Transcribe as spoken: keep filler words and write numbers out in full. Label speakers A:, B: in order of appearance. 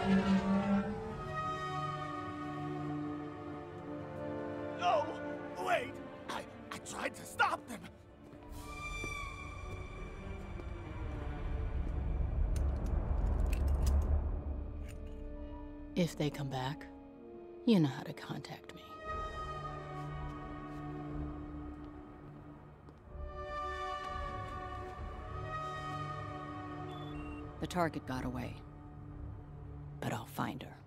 A: No! Wait! I, I tried to stop them!
B: If they come back, you know how to contact me. The target got away, but I'll find her.